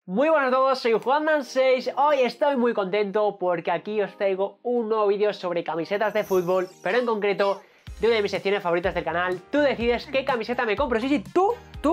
Muy buenas a todos, soy Juanman6. Hoy estoy muy contento porque aquí os traigo un nuevo vídeo sobre camisetas de fútbol, pero en concreto de una de mis secciones favoritas del canal. Tú decides qué camiseta me compro. Sí, tú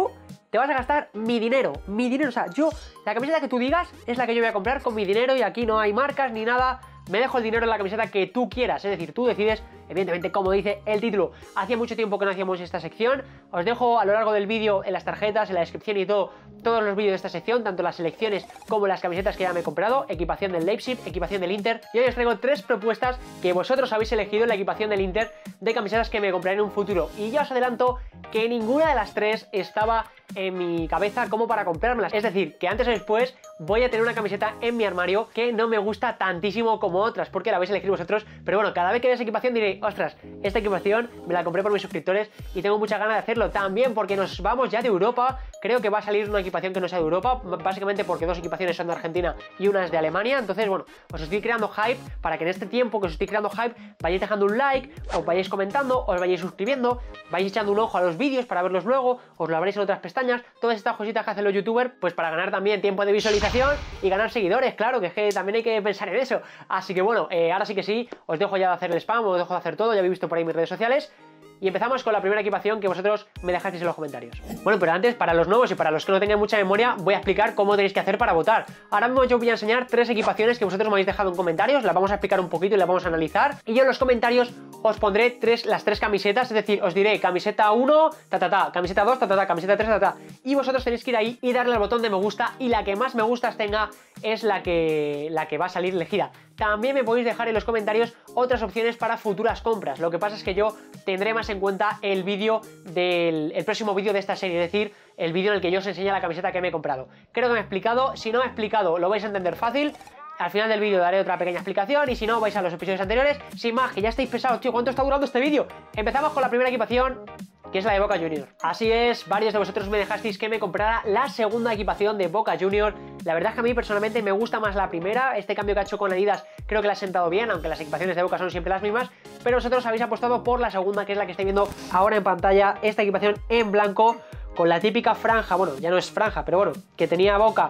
te vas a gastar mi dinero, o sea, la camiseta que tú digas es la que yo voy a comprar con mi dinero y aquí no hay marcas ni nada. Me dejo el dinero en la camiseta que tú quieras, es decir, tú decides, evidentemente, como dice el título. Hacía mucho tiempo que no hacíamos esta sección. Os dejo a lo largo del vídeo, en las tarjetas, en la descripción y todo, todos los vídeos de esta sección, tanto las selecciones como las camisetas que ya me he comprado, equipación del Leipzig, equipación del Inter. Y hoy os traigo 3 propuestas que vosotros habéis elegido en la equipación del Inter de camisetas que me compraré en un futuro. Y ya os adelanto que ninguna de las 3 estaba en mi cabeza como para comprármelas. Es decir, que antes o después voy a tener una camiseta en mi armario que no me gusta tantísimo como otras, porque la vais a elegir vosotros. Pero bueno, cada vez que veáis equipación diré, ostras, esta equipación me la compré por mis suscriptores y tengo mucha ganas de hacerlo. También porque nos vamos ya de Europa. Creo que va a salir una equipación que no sea de Europa, básicamente porque 2 equipaciones son de Argentina y una es de Alemania. Entonces, bueno, os estoy creando hype para que en este tiempo que os estoy creando hype vayáis dejando un like, os vayáis comentando, os vayáis suscribiendo, vais echando un ojo a los vídeos para verlos luego, os lo habréis en otras pestañas, todas estas cositas que hacen los youtubers, pues para ganar también tiempo de visualización y ganar seguidores, claro, que es que también hay que pensar en eso. Así que bueno, ahora sí que sí, os dejo ya de hacer el spam, os dejo de hacer todo, ya habéis visto por ahí mis redes sociales. Y empezamos con la primera equipación que vosotros me dejasteis en los comentarios. Bueno, pero antes, para los nuevos y para los que no tengan mucha memoria, voy a explicar cómo tenéis que hacer para votar. Ahora mismo yo voy a enseñar 3 equipaciones que vosotros me habéis dejado en comentarios, las vamos a explicar un poquito y las vamos a analizar. Y yo en los comentarios os pondré las 3 camisetas, es decir, os diré camiseta 1, camiseta 2, camiseta 3, y vosotros tenéis que ir ahí y darle al botón de me gusta, y la que más me gustas tenga es la que va a salir elegida. También me podéis dejar en los comentarios otras opciones para futuras compras. Lo que pasa es que yo tendré más en cuenta el vídeo el próximo vídeo de esta serie, es decir, el vídeo en el que yo os enseñe la camiseta que me he comprado. Creo que me he explicado, si no me he explicado lo vais a entender fácil. Al final del vídeo daré otra pequeña explicación y si no vais a los episodios anteriores. Sin más, que ya estáis pesados, tío, ¿cuánto está durando este vídeo? Empezamos con la primera equipación, que es la de Boca Juniors. Así es, varios de vosotros me dejasteis que me comprara la segunda equipación de Boca Juniors. La verdad es que a mí personalmente me gusta más la primera. Este cambio que ha hecho con Adidas creo que le ha sentado bien, aunque las equipaciones de Boca son siempre las mismas. Pero vosotros habéis apostado por la segunda, que es la que estáis viendo ahora en pantalla. Esta equipación en blanco, con la típica franja, bueno, ya no es franja, pero bueno, que tenía Boca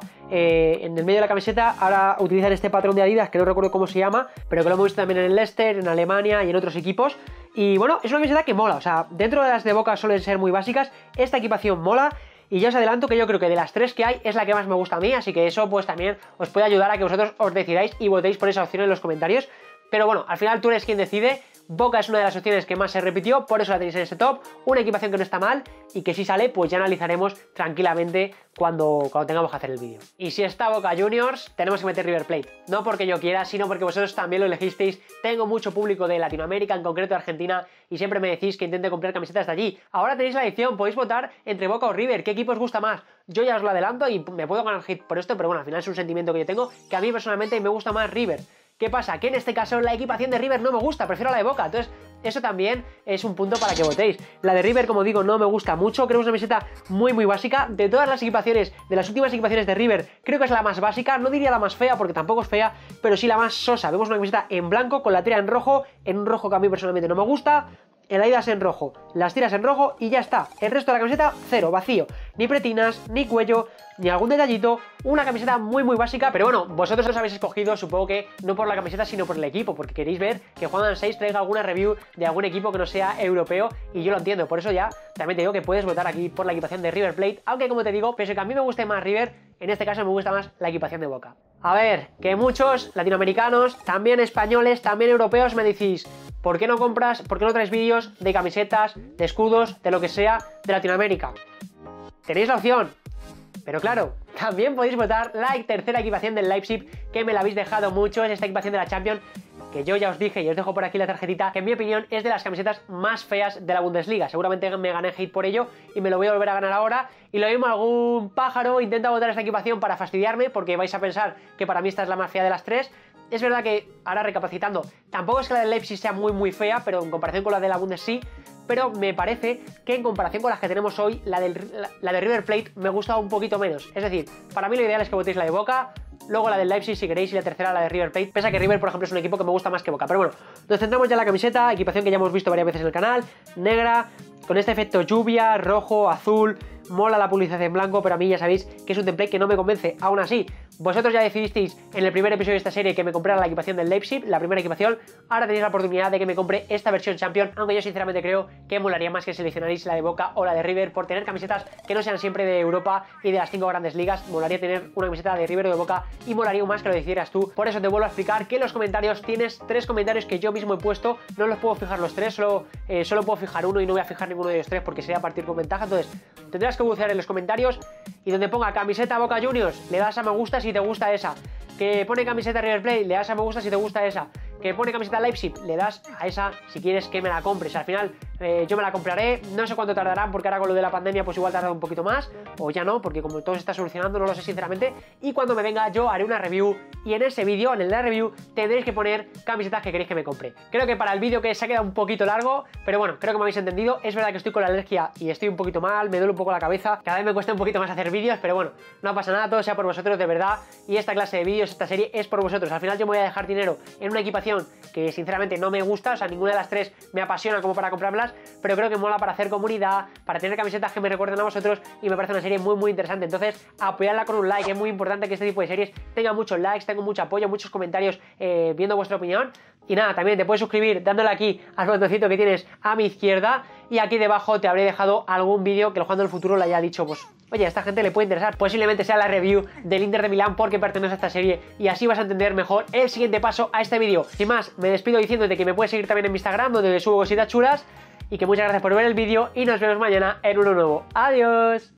en el medio de la camiseta. Ahora utilizan este patrón de Adidas, que no recuerdo cómo se llama, pero que lo hemos visto también en el Leicester, en Alemania y en otros equipos. Y bueno, es una camiseta que mola, o sea, dentro de las de Boca suelen ser muy básicas, esta equipación mola. Y ya os adelanto que yo creo que de las 3 que hay es la que más me gusta a mí, así que eso pues también os puede ayudar a que vosotros os decidáis y votéis por esa opción en los comentarios. Pero bueno, al final tú eres quien decide. Boca es una de las opciones que más se repitió, por eso la tenéis en este top. Una equipación que no está mal y que si sale, pues ya analizaremos tranquilamente cuando tengamos que hacer el vídeo. Y si está Boca Juniors, tenemos que meter River Plate. No porque yo quiera, sino porque vosotros también lo elegisteis. Tengo mucho público de Latinoamérica, en concreto de Argentina, y siempre me decís que intente comprar camisetas de allí. Ahora tenéis la elección, podéis votar entre Boca o River. ¿Qué equipo os gusta más? Yo ya os lo adelanto y me puedo ganar hit por esto, pero bueno, al final es un sentimiento que yo tengo, que a mí personalmente me gusta más River. ¿Qué pasa? Que en este caso la equipación de River no me gusta, prefiero la de Boca, entonces eso también es un punto para que votéis. La de River, como digo, no me gusta mucho, creo que es una camiseta muy básica. De todas las equipaciones, de las últimas equipaciones de River, creo que es la más básica, no diría la más fea porque tampoco es fea, pero sí la más sosa. Vemos una camiseta en blanco con la tira en rojo, en un rojo que a mí personalmente no me gusta. El Adidas en rojo, las tiras en rojo y ya está. El resto de la camiseta, cero, vacío. Ni pretinas, ni cuello, ni algún detallito. Una camiseta muy básica, pero bueno, vosotros os habéis escogido, supongo que no por la camiseta, sino por el equipo, porque queréis ver que Juanman6 traiga alguna review de algún equipo que no sea europeo, y yo lo entiendo. Por eso ya también te digo que puedes votar aquí por la equipación de River Plate, aunque como te digo, pese que a mí me guste más River, en este caso me gusta más la equipación de Boca. A ver, que muchos latinoamericanos, también españoles, también europeos me decís, ¿por qué no compras, por qué no traes vídeos de camisetas, de escudos, de lo que sea de Latinoamérica? Tenéis la opción, pero claro, también podéis votar la tercera equipación del Leipzig, que me la habéis dejado mucho, es esta equipación de la Champions, que yo ya os dije y os dejo por aquí la tarjetita, que en mi opinión es de las camisetas más feas de la Bundesliga. Seguramente me gané hate por ello y me lo voy a volver a ganar ahora. Y lo mismo, algún pájaro intenta votar esta equipación para fastidiarme, porque vais a pensar que para mí esta es la más fea de las 3. Es verdad que, ahora recapacitando, tampoco es que la del Leipzig sea muy fea, pero en comparación con la de la Bundes sí. Pero me parece que en comparación con las que tenemos hoy, la de River Plate me gusta un poquito menos. Es decir, para mí lo ideal es que votéis la de Boca, luego la del Leipzig si queréis y la tercera la de River Plate, pese a que River, por ejemplo, es un equipo que me gusta más que Boca. Pero bueno, nos centramos ya en la camiseta, equipación que ya hemos visto varias veces en el canal, negra, con este efecto lluvia, rojo, azul, mola la publicidad en blanco, pero a mí ya sabéis que es un template que no me convence. Aún así, vosotros ya decidisteis en el primer episodio de esta serie que me comprara la equipación del Leipzig, la primera equipación. Ahora tenéis la oportunidad de que me compre esta versión Champion, aunque yo sinceramente creo que molaría más que seleccionaréis la de Boca o la de River por tener camisetas que no sean siempre de Europa y de las 5 grandes ligas. Molaría tener una camiseta de River o de Boca y molaría aún más que lo decidieras tú. Por eso te vuelvo a explicar que en los comentarios tienes 3 comentarios que yo mismo he puesto. No los puedo fijar los 3, solo puedo fijar uno y no voy a fijar ninguno de los 3 porque sería partir con ventaja. Entonces tendrás que bucear en los comentarios y donde ponga camiseta Boca Juniors le das a me gusta si te gusta esa. Que pone camiseta River Plate, le das a me gusta si te gusta esa. Que pone camiseta Leipzig, le das a esa si quieres que me la compres. Al final yo me la compraré, no sé cuánto tardarán porque ahora con lo de la pandemia pues igual tarda un poquito más o ya no, porque como todo se está solucionando no lo sé sinceramente. Y cuando me venga yo haré una review y en ese vídeo, en el de la review, tendréis que poner camisetas que queréis que me compre. Creo que para el vídeo que se ha quedado un poquito largo, pero bueno, creo que me habéis entendido. Es verdad que estoy con la alergia y estoy un poquito mal, me duele un poco la cabeza, cada vez me cuesta un poquito más hacer vídeos, pero bueno, no pasa nada, todo sea por vosotros de verdad y esta clase de vídeos, esta serie es por vosotros. Al final yo me voy a dejar dinero en una equipación que sinceramente no me gusta, o sea, ninguna de las 3 me apasiona como para comprármelas, pero creo que mola para hacer comunidad, para tener camisetas que me recuerden a vosotros y me parece una serie muy interesante. Entonces apoyadla con un like, es muy importante que este tipo de series tenga muchos likes, tenga mucho apoyo, muchos comentarios viendo vuestra opinión. Y nada, también te puedes suscribir dándole aquí al botoncito que tienes a mi izquierda y aquí debajo te habré dejado algún vídeo que el Juan del Futuro le haya dicho, pues oye, a esta gente le puede interesar. Posiblemente sea la review del Inter de Milán porque pertenece a esta serie y así vas a entender mejor el siguiente paso a este vídeo. Sin más, me despido diciéndote que me puedes seguir también en mi Instagram donde subo cositas chulas y que muchas gracias por ver el vídeo y nos vemos mañana en uno nuevo. ¡Adiós!